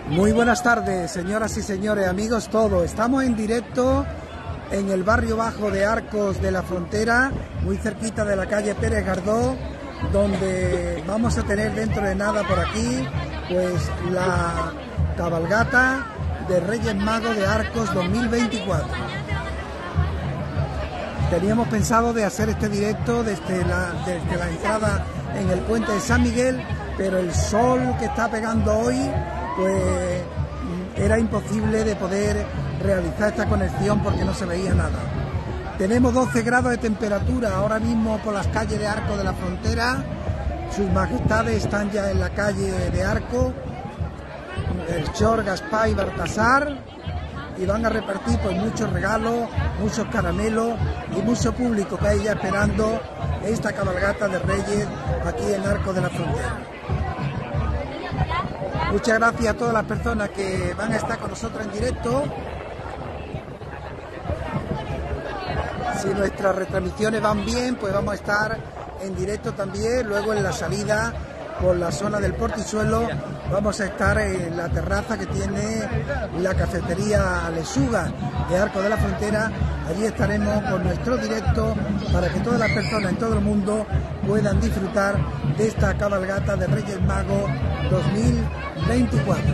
Muy buenas tardes, señoras y señores, amigos todos. Estamos en directo en el barrio bajo de Arcos de la Frontera, muy cerquita de la calle Pérez Gardó, donde vamos a tener dentro de nada por aquí, pues la cabalgata de Reyes Magos de Arcos 2024. Teníamos pensado de hacer este directo desde la entrada en el puente de San Miguel, pero el sol que está pegando hoy, pues era imposible de poder realizar esta conexión porque no se veía nada. Tenemos 12 grados de temperatura ahora mismo por las calles de Arcos de la Frontera. Sus majestades están ya en la calle de Arcos, Melchor, Gaspar y Baltasar, y van a repartir pues muchos regalos, muchos caramelos y mucho público que hay ya esperando esta cabalgata de Reyes aquí en Arcos de la Frontera. Muchas gracias a todas las personas que van a estar con nosotros en directo. Si nuestras retransmisiones van bien, pues vamos a estar en directo también. Luego en la salida por la zona del Portizuelo vamos a estar en la terraza que tiene la cafetería Lechuga de Arcos de la Frontera. Allí estaremos con nuestro directo para que todas las personas en todo el mundo puedan disfrutar de esta cabalgata de Reyes Magos 2024.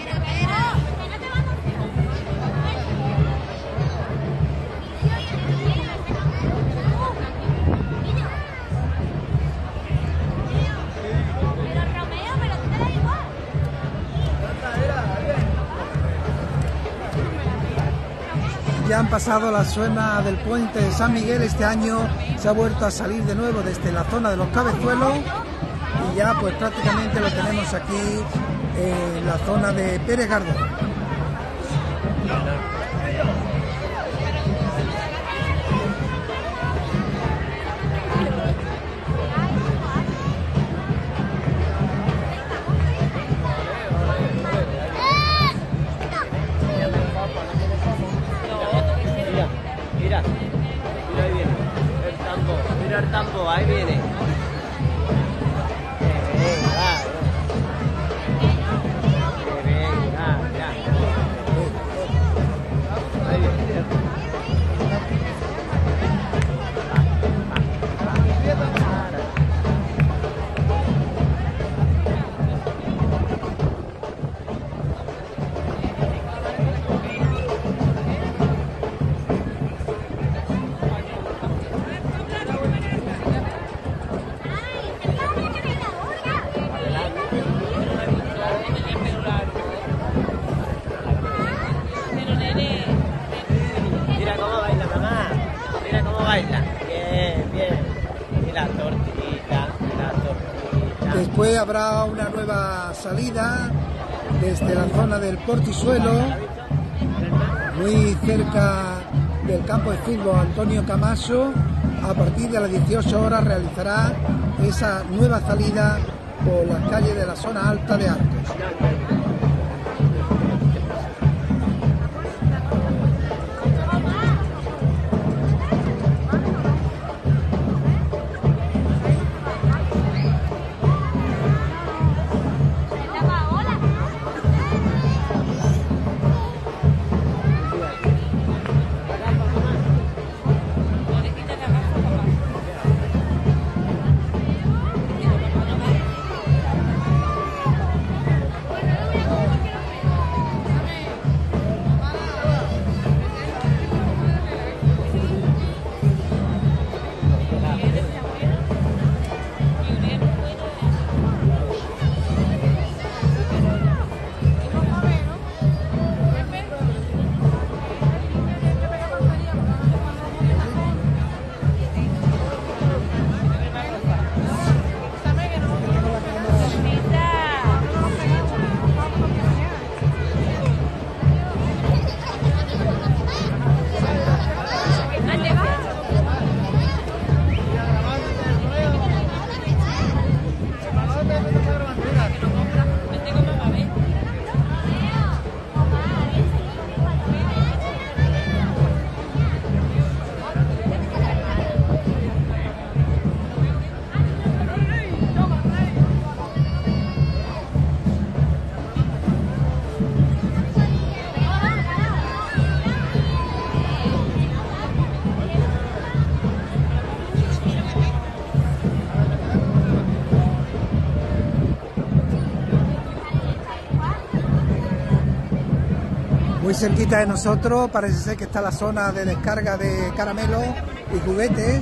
Ya han pasado la zona del puente de San Miguel. Este año se ha vuelto a salir de nuevo desde la zona de los Cabezuelos y ya pues prácticamente lo tenemos aquí en la zona de Pérez Gardó. El tambo, ahí viene. Después habrá una nueva salida desde la zona del Portizuelo, muy cerca del campo de fútbol Antonio Camacho. A partir de las 18 horas realizará esa nueva salida por las calles de la zona alta de Arcos. cerquita de nosotros parece ser que está la zona de descarga de caramelos y juguetes.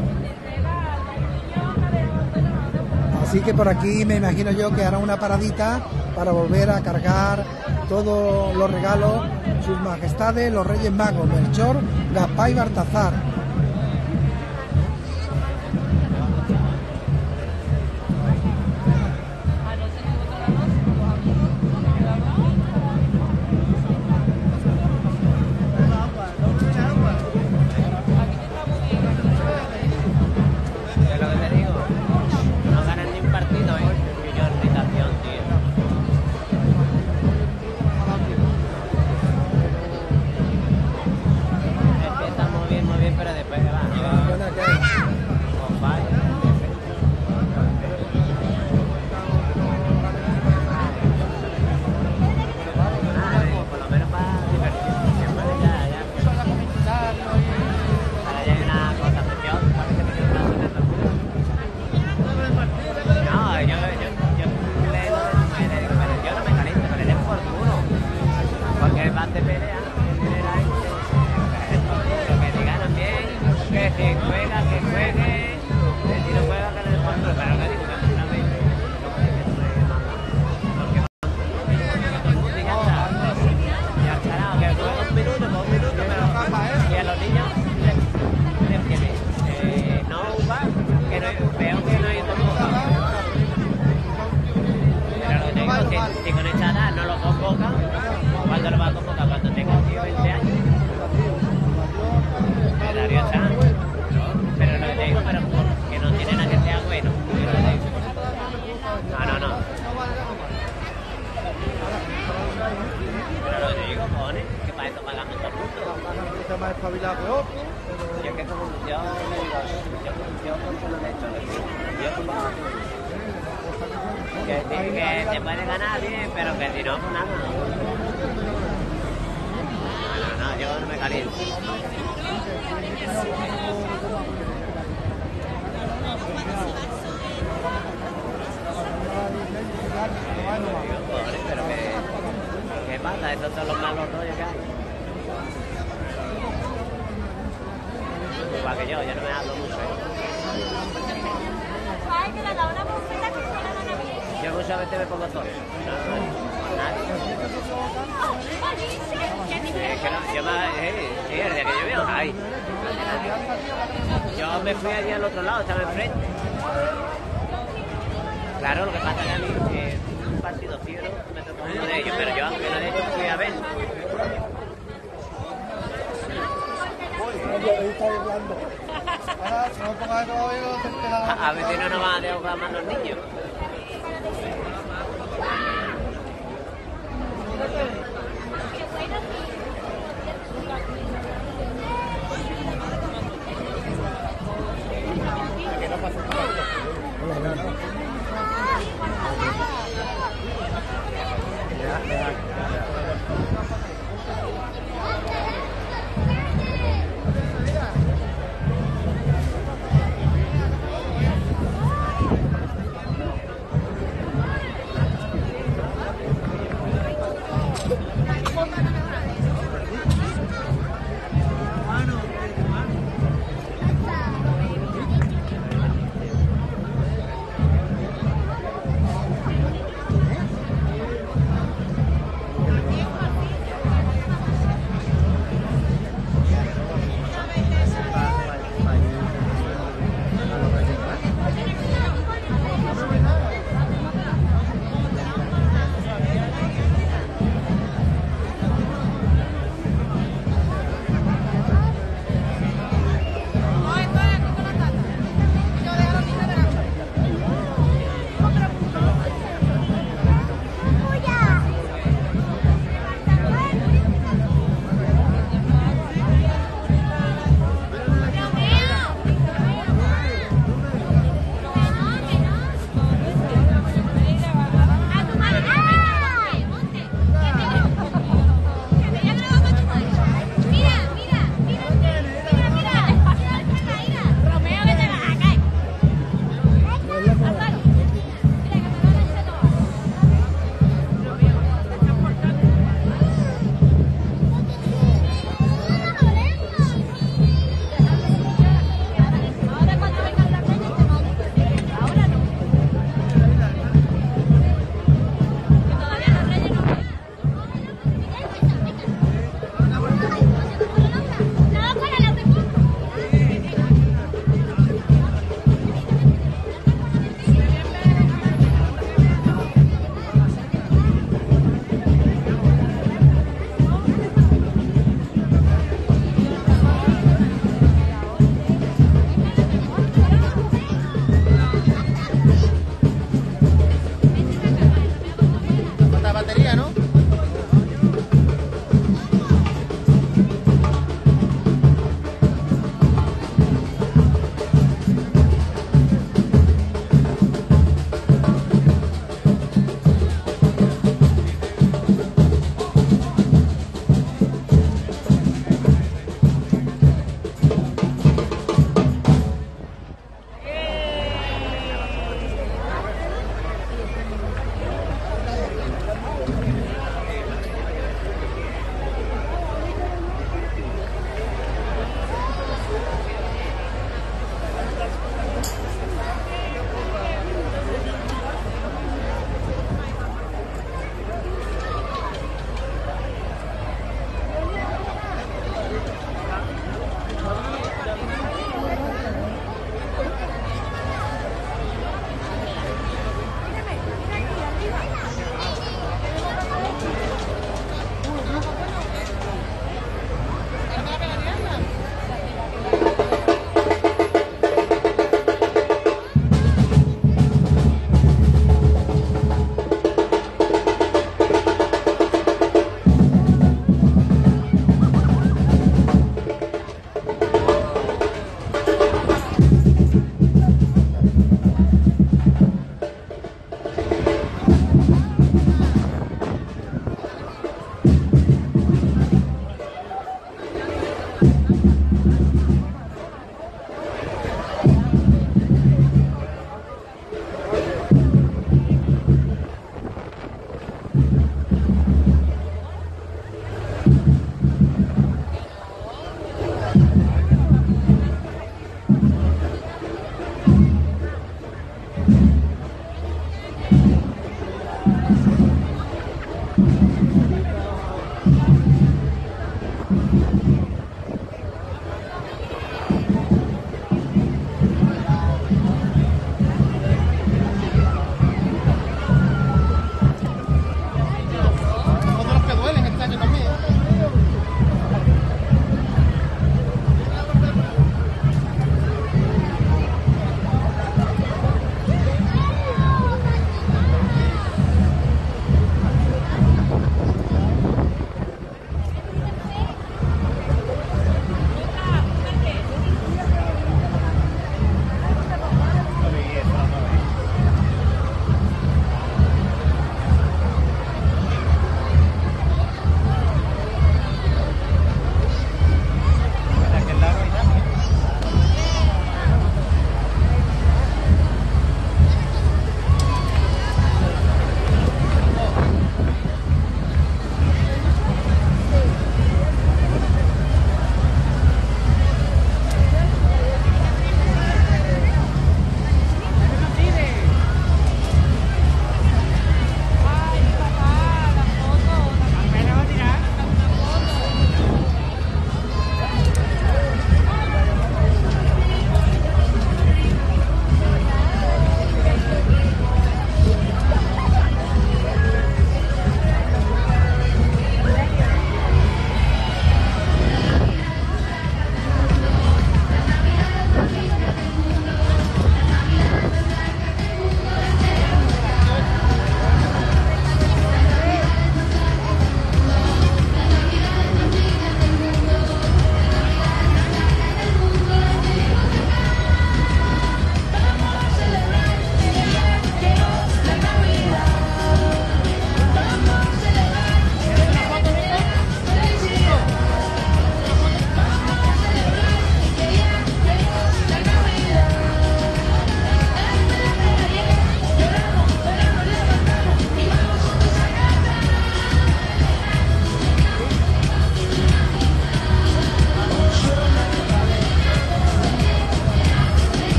Así que por aquí me imagino yo que hará una paradita para volver a cargar todos los regalos, sus majestades, los Reyes Magos, Melchor, Gaspar y Baltasar. Que te puede ganar bien, pero que si no, pues nada. No, yo no me caliento. Pero ¿qué pasa? Estos son los malos rollos que hay. Igual que yo no me hablo mucho. Yo muchas veces me pongo solo. Sí, el día que llovió, ay. Yo me fui allí al otro lado, estaba enfrente. Claro, lo que pasa es que a mí un partido fiero me tocó uno de ellos, pero yo a uno de ellos fui a ver. A ver si no nos van a dejar más los niños.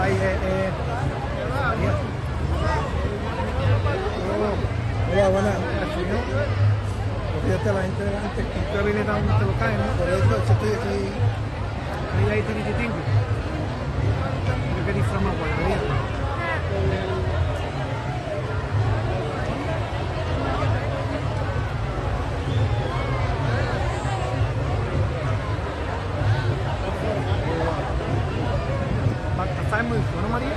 ahí Hola, buenas. Fíjate la gente delante. usted viene tan te lo cae, ¿no? Por eso estoy aquí. Ahí tirititingo. Creo que disfraz más guay, ¿sabes muy bueno, María?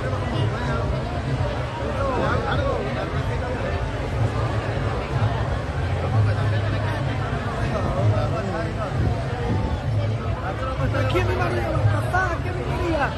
¿Quién me María? ¿Quién me María?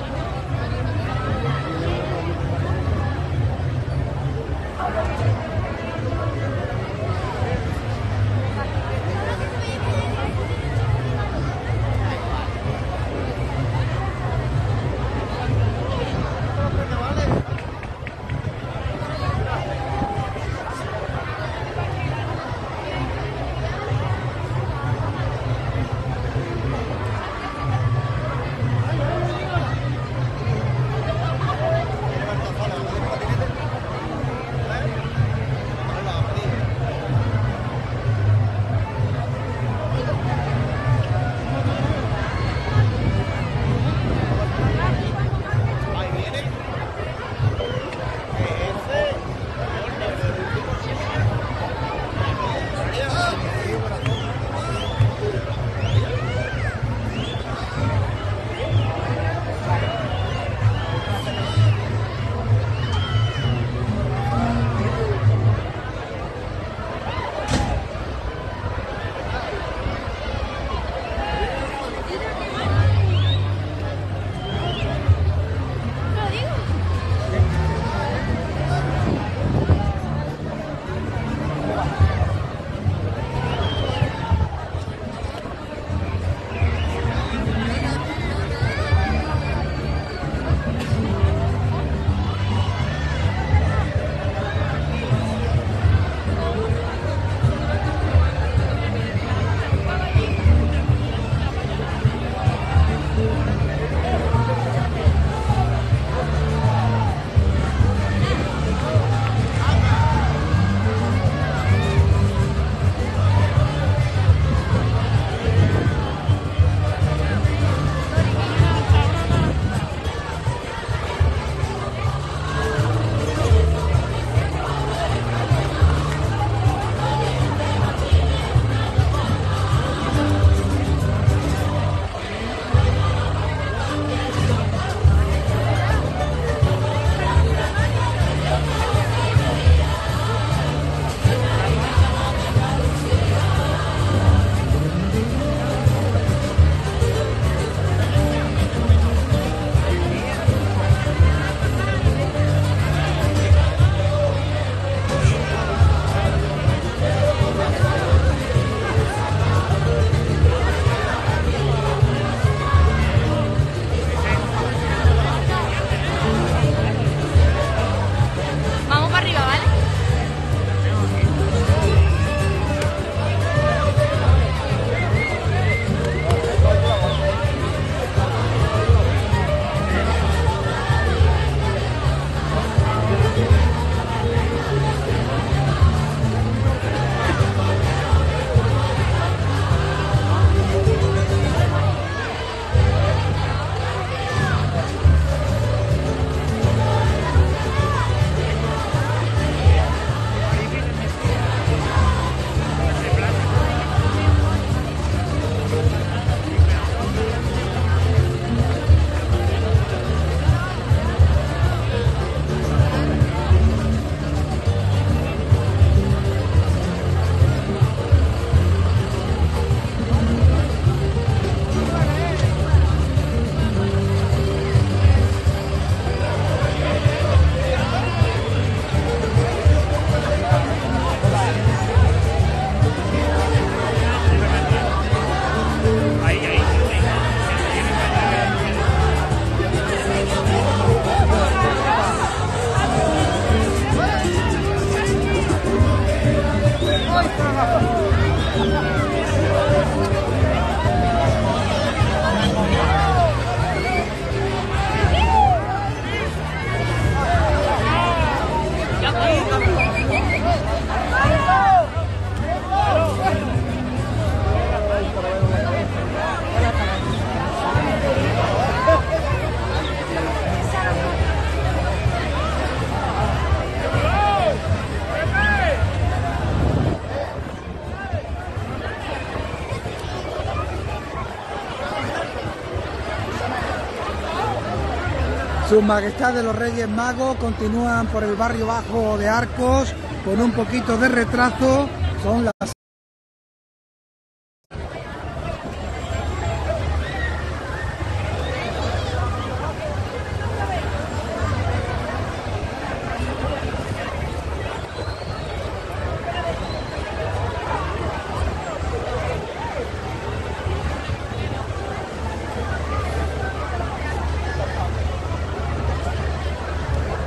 Sus Majestades los Reyes Magos continúan por el barrio bajo de Arcos con un poquito de retraso. Son las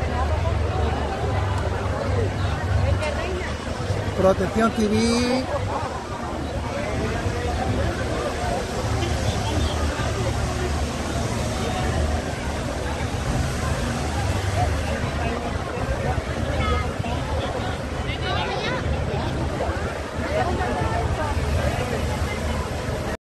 Protección Civil